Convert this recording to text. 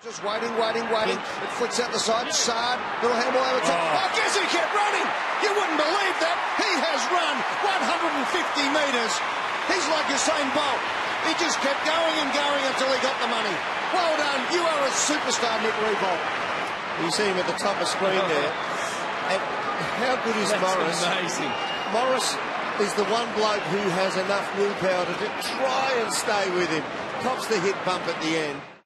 Just waiting. It flicks out the side. Sard, little handball over top. Oh, Jesse kept running. You wouldn't believe that. He has run 150 metres. He's like Usain Bolt. He just kept going until he got the money. Well done. You are a superstar, Nick Riewoldt. You see him at the top of screen there. And how good is Morris? Amazing. Morris is the one bloke who has enough willpower to try and stay with him. Cops the hit bump at the end.